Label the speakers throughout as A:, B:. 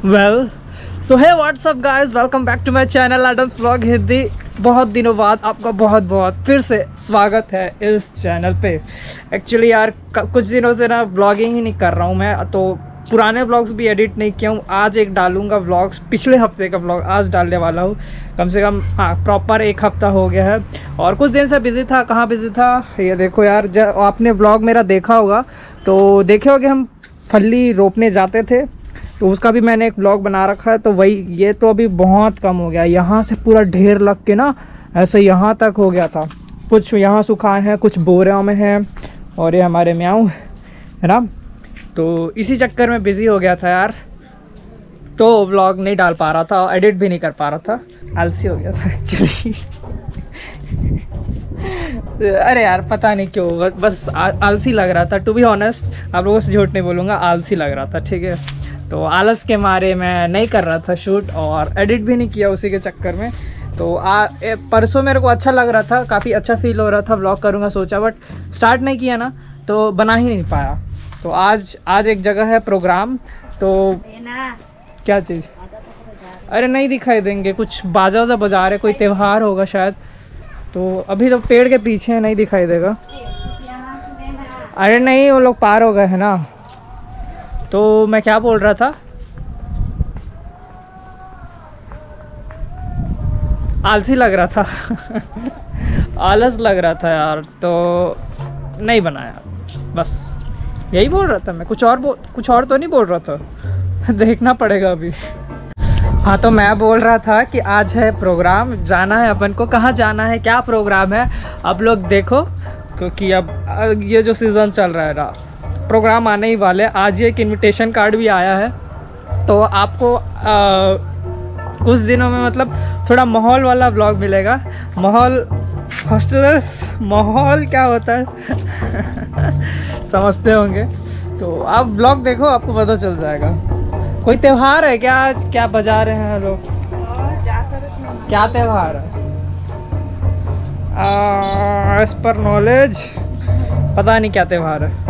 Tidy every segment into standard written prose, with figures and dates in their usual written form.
A: Well so है what's up guys, welcome back to my channel Adams vlog Hindi. बहुत दिनों बाद आपका बहुत बहुत फिर से स्वागत है इस चैनल पे। एक्चुअली यार कुछ दिनों से ना व्लॉगिंग ही नहीं कर रहा हूँ मैं, तो पुराने व्लॉग्स भी एडिट नहीं किया हूँ। आज एक डालूंगा व्लॉग्स, पिछले हफ्ते का व्लॉग आज डालने वाला हूँ। कम से कम हाँ प्रॉपर एक हफ्ता हो गया है और कुछ दिन से बिज़ी था। कहाँ बिज़ी था ये देखो यार, जब आपने व्लॉग मेरा देखा होगा तो देखे होगे हम फली रोपने जाते थे, तो उसका भी मैंने एक व्लॉग बना रखा है। तो वही ये तो अभी बहुत कम हो गया, यहाँ से पूरा ढेर लग के ना ऐसे यहाँ तक हो गया था। कुछ यहाँ सुखाए हैं, कुछ बोरियों में हैं और ये हमारे म्याऊ है ना। तो इसी चक्कर में बिज़ी हो गया था यार, तो व्लॉग नहीं डाल पा रहा था, एडिट भी नहीं कर पा रहा था, आलसी हो गया था एक्चुअली। अरे यार पता नहीं क्यों, बस आलसी लग रहा था। टू बी ऑनेस्ट, आप लोगों से झूठ नहीं बोलूँगा, आलसी लग रहा था, ठीक है। तो आलस के मारे मैं नहीं कर रहा था शूट और एडिट भी नहीं किया उसी के चक्कर में। तो परसों मेरे को अच्छा लग रहा था, काफ़ी अच्छा फील हो रहा था, व्लॉग करूँगा सोचा, बट स्टार्ट नहीं किया ना तो बना ही नहीं पाया। तो आज एक जगह है प्रोग्राम, तो क्या चीज़, अरे नहीं दिखाई देंगे, कुछ बाजा वाजा बजा रहे, कोई त्यौहार होगा शायद। तो अभी तो पेड़ के पीछे नहीं दिखाई देगा। अरे नहीं, वो लोग पार हो गए हैं ना। तो मैं क्या बोल रहा था, आलसी लग रहा था आलस लग रहा था यार, तो नहीं बनाया, बस यही बोल रहा था मैं। कुछ और तो नहीं बोल रहा था देखना पड़ेगा अभी। हाँ, तो मैं बोल रहा था कि आज है प्रोग्राम, जाना है अपन को। कहाँ जाना है, क्या प्रोग्राम है, आप लोग देखो, क्योंकि अब ये जो सीज़न चल रहा है ना, प्रोग्राम आने ही वाले। आज ये एक इनविटेशन कार्ड भी आया है, तो आपको कुछ दिनों में मतलब थोड़ा माहौल वाला व्लॉग मिलेगा। माहौल हॉस्टलर्स, माहौल क्या होता है समझते होंगे। तो आप व्लॉग देखो, आपको पता चल जाएगा। कोई त्यौहार है क्या आज, क्या बजा रहे हैं लोग, क्या त्यौहार है? एज पर नॉलेज पता नहीं क्या त्यौहार है।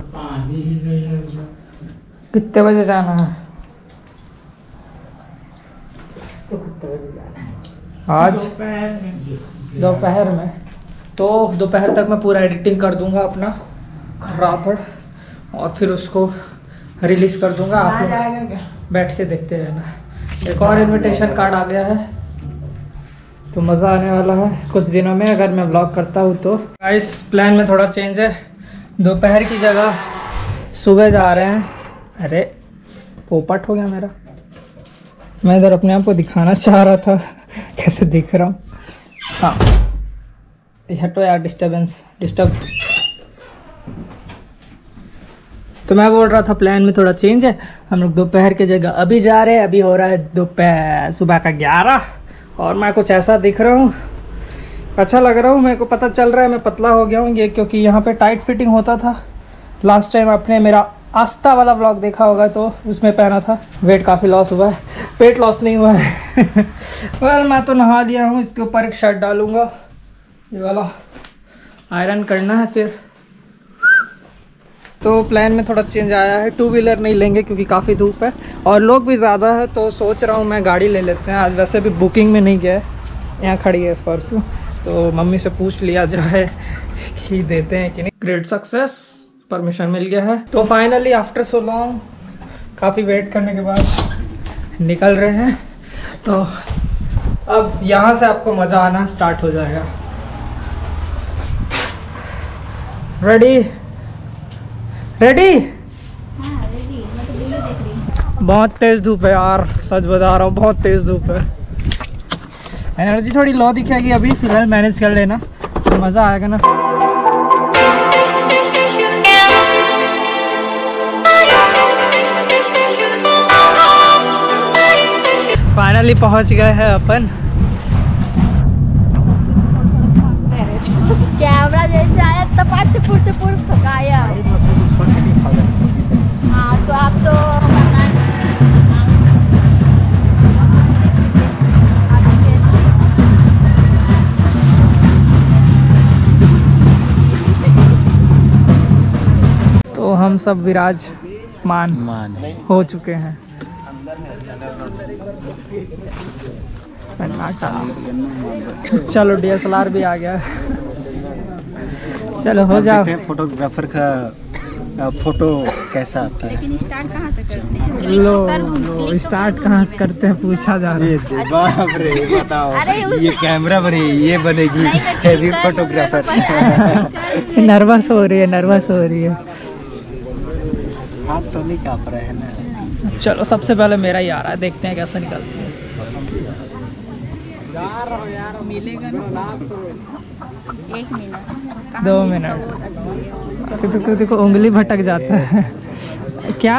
A: कितने बजे जाना है? आज दोपहर में। तो दोपहर तक मैं पूरा एडिटिंग कर दूंगा अपना खराब, और फिर उसको रिलीज कर दूंगा। आप लोग बैठ के देखते रहना। एक और इनविटेशन कार्ड आ गया है, तो मज़ा आने वाला है कुछ दिनों में अगर मैं व्लॉग करता हूँ तो। गाइस प्लान में थोड़ा चेंज है, दोपहर की जगह सुबह जा रहे हैं। अरे पोपट हो गया मेरा, मैं इधर अपने आप को दिखाना चाह रहा था कैसे दिख रहा हूँ। हाँ हटो यार, डिस्टर्ब। तो मैं बोल रहा था प्लान में थोड़ा चेंज है, हम लोग दोपहर की जगह अभी जा रहे हैं। अभी हो रहा है दोपहर सुबह का 11 और मैं कुछ ऐसा दिख रहा हूँ, अच्छा लग रहा हूँ। मेरे को पता चल रहा है मैं पतला हो गया हूँ ये, क्योंकि यहाँ पे टाइट फिटिंग होता था। लास्ट टाइम आपने मेरा आस्था वाला व्लॉग देखा होगा तो उसमें पहना था। वेट काफ़ी लॉस हुआ है, पेट लॉस नहीं हुआ है वेल मैं तो नहा लिया हूँ। इसके ऊपर एक शर्ट डालूंगा, ये वाला आयरन करना है फिर। तो प्लान में थोड़ा चेंज आया है, 2 व्हीलर नहीं लेंगे क्योंकि काफ़ी धूप है और लोग भी ज़्यादा है। तो सोच रहा हूँ मैं गाड़ी ले लेते हैं। आज वैसे भी बुकिंग में नहीं गया है, यहाँ खड़ी है स्कॉर्पियो, तो मम्मी से पूछ लिया जाए कि देते हैं कि नहीं। ग्रेट सक्सेस, परमिशन मिल गया है। तो फाइनली आफ्टर सो लॉन्ग, काफ़ी वेट करने के बाद निकल रहे हैं। तो अब यहाँ से आपको मज़ा आना स्टार्ट हो जाएगा। रेडी? हाँ, रेडी। मैं तो वीडियो देख रही हूँ। बहुत तेज़ धूप है यार, सच बता रहा हूँ, बहुत तेज़ धूप है। एनर्जी थोड़ी लो दिखेगी अभी, फिलहाल मैनेज कर लेना, तो मज़ा आएगा ना। फाइनली पहुंच गए हैं अपन।
B: कैमरा जैसे आया टपुर खकाया। हाँ तो आप तो
A: हम सब विराजमान हो चुके हैं। सन्नाटा। चलो DSLR भी आ गया। चलो हो जाओ।
C: फोटोग्राफर का फोटो कैसा आता है?
B: लेकिन स्टार्ट कहाँ से करते हैं?
A: लो स्टार्ट कहाँ से करते हैं पूछा जा रहा है।
C: बाप रे बताओ।
B: अरे
C: ये कैमरा बने ये बनेगी हेवी फोटोग्राफर।
A: नर्वस हो रही है, नर्वस हो रही है।
C: हाथ तो नहीं कांप रहा है ना।
A: चलो सबसे पहले मेरा ही आ रहा है, देखते हैं कैसा निकलता है।
B: एक मिनट
A: 2 मिनट। देखो उंगली भटक जाता है क्या?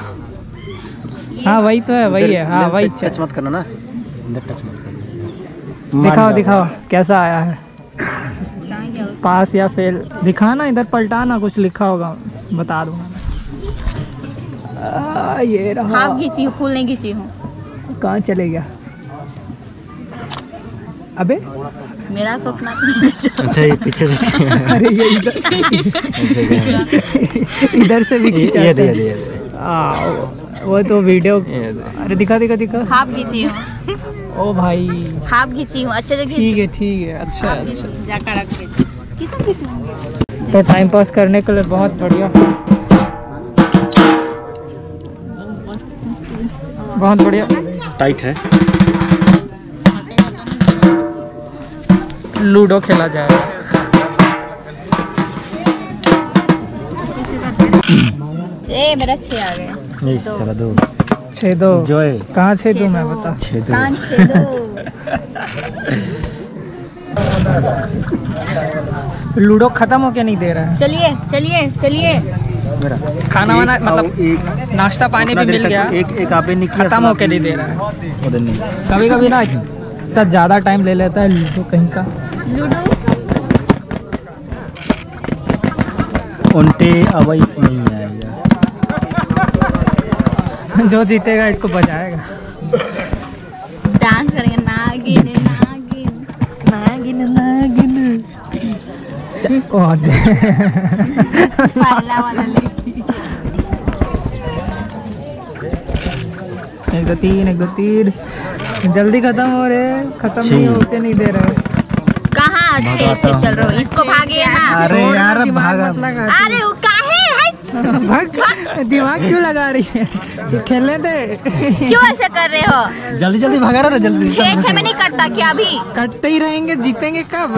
A: हाँ वही तो है, वही है। हाँ वही।
C: टच मत करना ना, अंदर टच मत करना।
A: दिखाओ दिखाओ कैसा आया है, पास या फेल दिखाना। इधर पलटाना, कुछ लिखा होगा बता दूंगा। ये रहा।
B: हाफ खींची हूँ, फुल नहीं खींची हूँ।
A: कहाँ चले गया? अबे
B: मेरा सपना।
C: अच्छा ये पीछे से।
A: अरे ये इधर से भी खींचा।
C: ये दे।
A: वो तो वीडियो। अरे दिखा दिखा दिखा।
B: हाफ खींची हूँ।
A: ओ भाई
B: हाफ खींची हूँ। अच्छे से
A: ठीक है ठीक है। अच्छा अच्छा।
B: जाकर रख दे। किसको खींचूंगी?
A: तो टाइम पास करने के लिए बहुत बढ़िया, बहुत बढ़िया।
C: टाइट है।
A: लूडो खेला जाएगा।
B: मेरा 6 आ गया।
A: 6-2
C: जॉय
A: कहाँ 6-2 मैं बता।
C: 6-2
A: लूडो खत्म हो क्या नहीं दे रहा है?
B: चलिए चलिए चलिए।
A: खाना वाना मतलब नाश्ता पानी भी मिल गया,
C: एक आपे
A: खत्म हो के नहीं दे रहा है। कभी कभी ना इतना ज़्यादा टाइम ले लेता है लूडो कहीं का।
B: लूडो
C: उनटे अवई नहीं आएगा।
A: जो जीतेगा इसको बजाएगा।
B: डांस करेंगे। नागिन नागिन
A: नागिन नागिन।
B: पहला वाला लेती।
A: 1 2 3 जल्दी खत्म हो रहे, खत्म नहीं होके नहीं दे रहे।
B: कहाँ अच्छे अच्छे चल रहे हो? इसको भागे ना।
C: अरे यार
A: दिमाग मत लगा।
B: अरे वो काहे है?
A: भाग, दिमाग क्यों लगा रही है? खेलने दे।
B: क्यों ऐसा कर रहे हो?
C: जल्दी जल्दी भगा रहा ना जल्दी।
B: 6 में नहीं कटता क्या अभी?
A: कटते ही रहेंगे, जीतेंगे कब?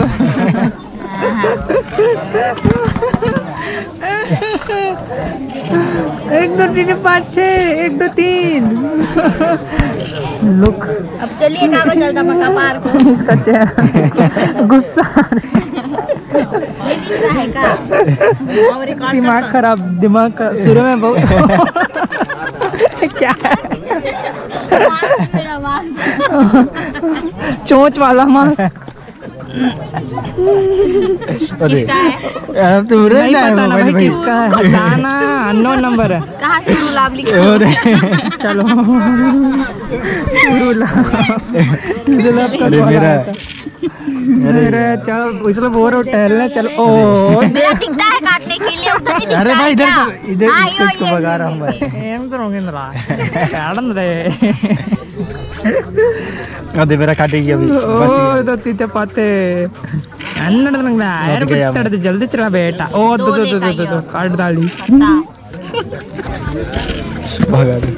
A: 1 2 3 5 6 1 2 3 लुक।
B: अब चलिए कागज चलता पक्का पार को।
A: इसका चेहरा गुस्सा।
B: नहीं दिख रहा है का? और रिकॉर्ड
A: दिमाग खराब, दिमाग खराब शुरू में बहुत। क्या है?
B: मेरा मास्क।
A: चोंच वाला मास्क।
B: किसका है?
C: अब तुम
A: नहीं पता ना भाई किसका है, हटाना। अननोन नंबर है।
B: कहाँ से गुलाब लिखा?
A: चलो मेरा चलो इसलिए बोर हो टहलने चलो। ओ
B: मेरा दिखता है काटने के लिए, उधर नहीं दिखता।
C: अरे भाई इधर
B: क्या?
C: इधर
B: हाँ,
C: इसको भगा रहा हूँ मैं। अरे मेरा काटेगी अभी।
A: जल्दी चला बेटा। ओ दो काट डाली।
C: भगा दे।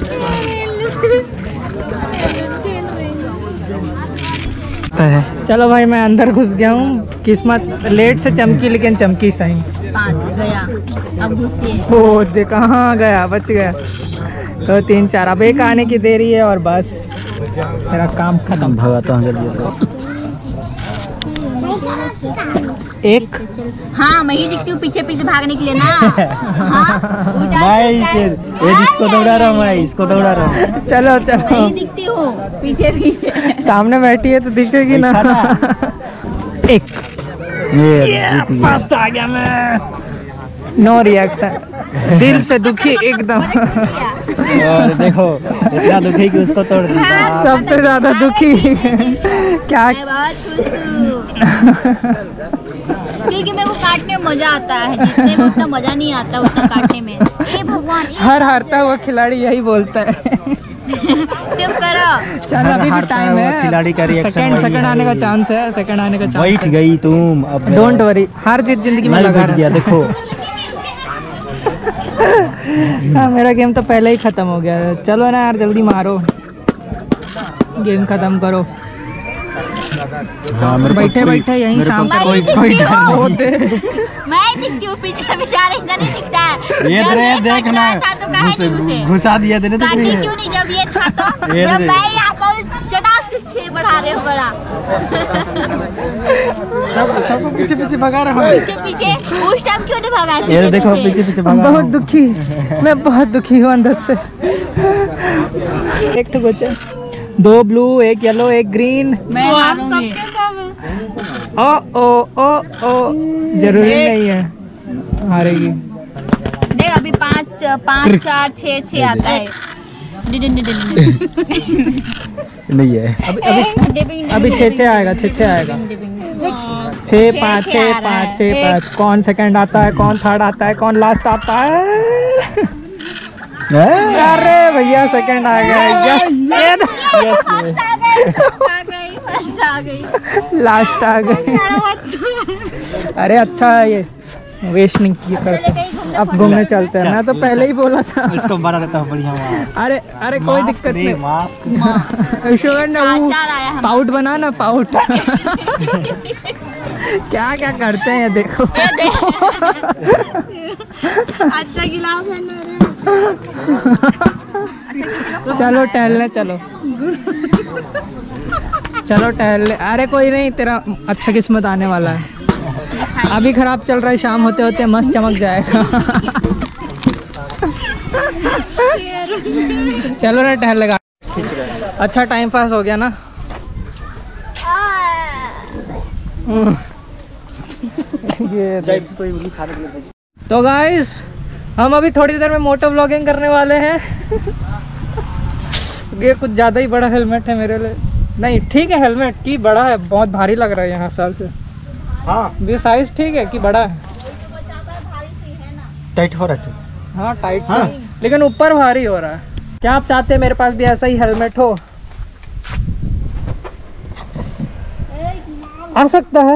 A: चलो भाई मैं अंदर घुस गया हूँ। किस्मत लेट से चमकी लेकिन चमकी सही।
B: 5 गया। अब घुसिए।
A: ओ दे कहाँ गया, बच गया। 2 3 4 अब एक आने की देरी है और बस मेरा काम खत्म।
C: भगाता हूँ जल्दी।
A: एक
B: हाँ मैं ही दिखती हूँ पीछे पीछे भागने के लिए ना। हाँ, उल्टा
C: भाई
B: दिखता है।
C: इसको दौड़ा रहा हूँ मैं, इसको दौड़ा रहा हूँ।
A: चलो
B: मैं
A: चलो
B: ही दिखती हूँ पीछे पीछे।
A: सामने बैठी है तो दिखेगी ना। एक
C: ये
A: फर्स्ट आ गया मैं। नो रिएक्शन, दिल से दुखी एकदम।
C: और देखो इतना दुखी कि उसको तोड़ दिया।
A: सबसे ज्यादा दुखी क्या?
B: मैं बहुत खुश हूँ क्योंकि मेरे को काटने में मजा आता है, जीतने में उतना मजा नहीं आता उतना काटने में। ए भगवान
A: हर हारता हुआ खिलाड़ी यही बोलता है।
B: चुप करो।
A: चल अभी भी टाइम है,
C: खिलाड़ी का रिएक्शन
A: सेकंड आने का चांस है, सेकंड आने का चांस
C: बैठ
A: है।
C: गई तुम अब।
A: डोंट वरी, हार जीत जिंदगी में लगा
C: गया देखो।
A: हाँ, मेरा गेम तो पहले ही खत्म हो गया है। चलो ना यार जल्दी मारो, गेम खत्म करो।
C: हाँ,
A: बैठे बैठे यहीं शाम का
B: कोई
A: होते।
B: मैं दिखती हूँ पीछे बेचारे, इधर नहीं दिखता है।
C: ये
B: जब
C: रे देखना
B: था तो कहा नहीं घुसे।
C: घुसा दिया देने तो
B: काटी क्यों नहीं जब ये था तो?
C: ये
B: जब
C: रे।
B: मैं यहाँ पर चटाक से 6 बढ़ा रहे हो बड़ा।
C: सबको पीछे पीछे भगा रहा
B: पीछे पीछे उस टाइम क्यों नहीं भगा?
C: ये देखो पीछे पीछे भगा
A: बहुत दुखी, मैं बहुत दुखी हूँ अंदर से। एक ठो बचा, 2 ब्लू, 1 येलो, 1 ग्रीन।
B: मैं हारूंगी।
A: ओ ओ ओ ओ, जरूरी नहीं है हारेगी।
B: देख अभी 5 4 6 आता है।
C: नहीं है।
A: अभी 6 आएगा, 6 आएगा। 6 5 6 5 6 5। कौन सेकंड आता है, कौन थर्ड आता है, कौन लास्ट आता है? अरे भैया सेकंड आ गया। यस
B: फर्स्ट आ गई।
A: लास्ट आ गई। अरे अच्छा है, ये वेस्ट नहीं किया करते। अब घूमने चलते हैं, मैं तो पहले ही बोला था।
C: इसको बना देता हूँ बढ़िया।
A: अरे अरे कोई दिक्कत नहीं।
C: मास्क
A: शुगर ना वो पाउट बना ना, पाउट। क्या क्या करते हैं देखो।
B: अच्छा गिलास है ना।
A: चलो टहलने चलो, चलो टहलने। अरे कोई नहीं, तेरा अच्छा किस्मत आने वाला है। अभी खराब चल रहा है, शाम होते होते मस्त चमक जाएगा। चलो ना टहल लगा। अच्छा टाइम पास हो गया ना। ये तो गाइस, हम अभी थोड़ी देर में मोटो व्लॉगिंग करने वाले हैं। ये कुछ ज़्यादा ही बड़ा हेलमेट है मेरे लिए। नहीं ठीक है, हेलमेट की बड़ा है, बहुत भारी लग रहा है यहाँ साल से।
C: हाँ,
A: ये साइज ठीक है कि बड़ा है?
C: टाइट हो रहा है।
A: हाँ टाइट
C: हाँ।
A: लेकिन ऊपर भारी हो रहा है। क्या आप चाहते हैं मेरे पास भी ऐसा ही हेलमेट हो? आ सकता है,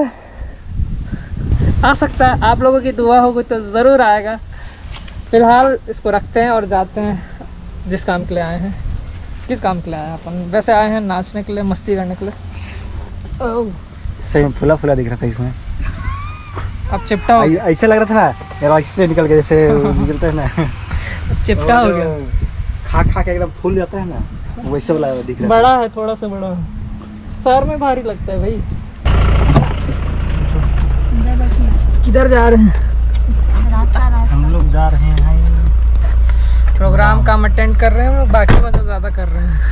A: आ सकता है। आप लोगों की दुआ होगी तो ज़रूर आएगा। फिलहाल इसको रखते हैं और जाते हैं जिस काम के लिए आए हैं। किस काम के लिए आए हैं अपन? वैसे आए हैं नाचने के लिए, मस्ती करने के लिए। ओह
C: सही में फुला फुला दिख रहा था इसमें।
A: अब चिपटा हो गया।
C: ऐसे लग रहा था ना यार, ऐसे निकल गया जैसे निकलता है ना।
A: चिपटा हो गया।
C: खा खा के एकदम फूल जाता है ना, वैसे वाला दिख रहा
A: बड़ा है, थोड़ा सा बड़ा है। सर में भारी लगता है भाई। किधर जा रहे हैं?
C: हम लोग जा रहे हैं
A: प्रोग्राम काम अटेंड कर रहे हैं हम लोग, बाकी मजा ज़्यादा कर रहे हैं।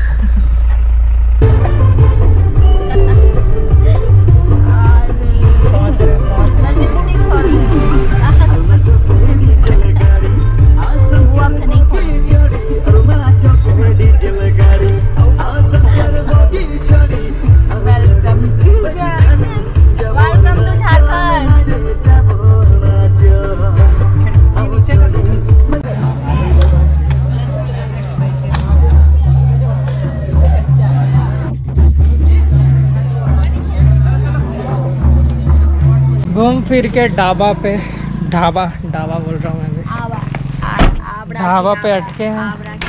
A: घूम फिर के ढाबा पे, ढाबा बोल रहा हूँ मैं भी। ढाबा पे अटके हैं।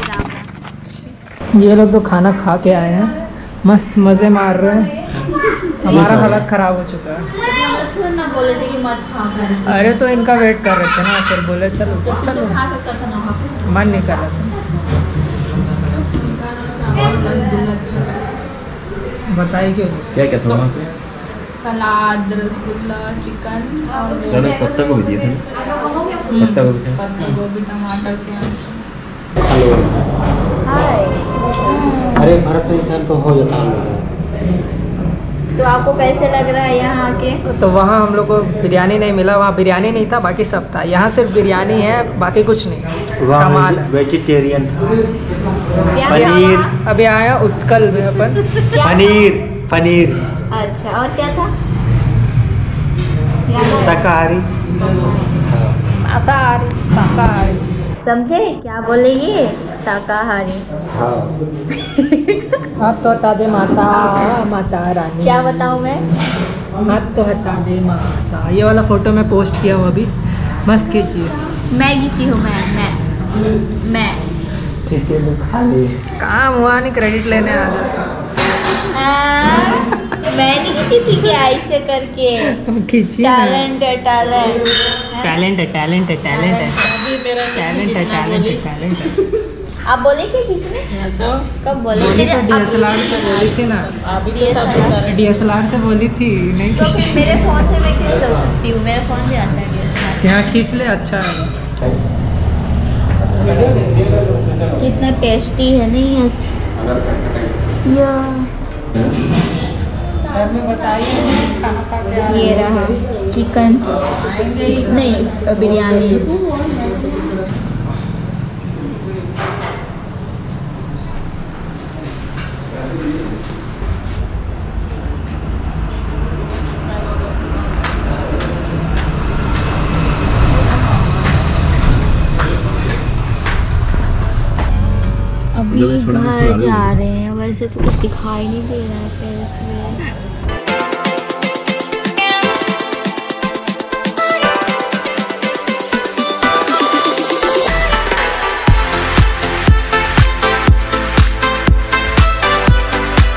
A: ये लोग तो खाना खा के आए हैं, मस्त मज़े मार रहे हैं। हमारा हालत ख़राब हो चुका है। अरे तो इनका वेट कर रहे थे ना, फिर बोले चलो तो चलो, मन नहीं कर रहा था। बताइए क्यों?
C: क्या क्या था वहाँ पे?
B: सलाद, रसगुल्ला, चिकन और
C: सलाद पत्ता गोभी दिए थे। पत्ता गोभी
B: टमाटर के।
C: अरे भारत में तो हो जाता है।
B: तो आपको कैसे लग रहा है यहाँ आके?
A: तो वहाँ हम लोग को बिरयानी नहीं मिला, वहाँ बिरयानी नहीं था, बाकी सब था। यहाँ सिर्फ बिरयानी है, बाकी कुछ नहीं। कमाल है।
C: वेजिटेरियन था।
B: क्या
C: पनीर।
B: था?
A: अभी आया उत्कल में अपन।
C: पनीर।
B: अच्छा, और क्या था?
C: शाकाहारी।
A: शाकाहारी।
B: समझे क्या बोले ये? शाकाहारी।
A: हाथ तो हटा दे माता, माता रानी।
B: क्या बताऊँ मैं?
A: हाथ तो हटा दे माता। ये वाला फोटो मैं पोस्ट किया हूँ अभी, मस्त खींचिए।
B: मैं खींची हूँ, मैं
A: कहाँ हुआ नहीं, क्रेडिट लेने आ जाता।
B: मैं नहीं खींची थी क्या ऐसे करके?
A: खींचिए।
B: टैलेंट है, टैलेंट।
C: टैलेंट है, टैलेंट है, टैलेंट है, टैलेंट है, टैलेंट है, टैलेंट है।
B: आप बोले क्या खींचने? कब बोले?
A: DSLR से बोली थी ना, DSLR से बोली थी नहीं
B: तो फिर मेरे फोन से मैं खींच सकती हूँ, मेरे फोन से आता है DSLR।
A: यहाँ खींच ले, अच्छा है।
B: कितना टेस्टी है नहीं है ये रहा चिकन, नहीं बिरयानी। अभी घर जा रहे हैं, वैसे तो कुछ दिखाई नहीं दे रहा है फेस में।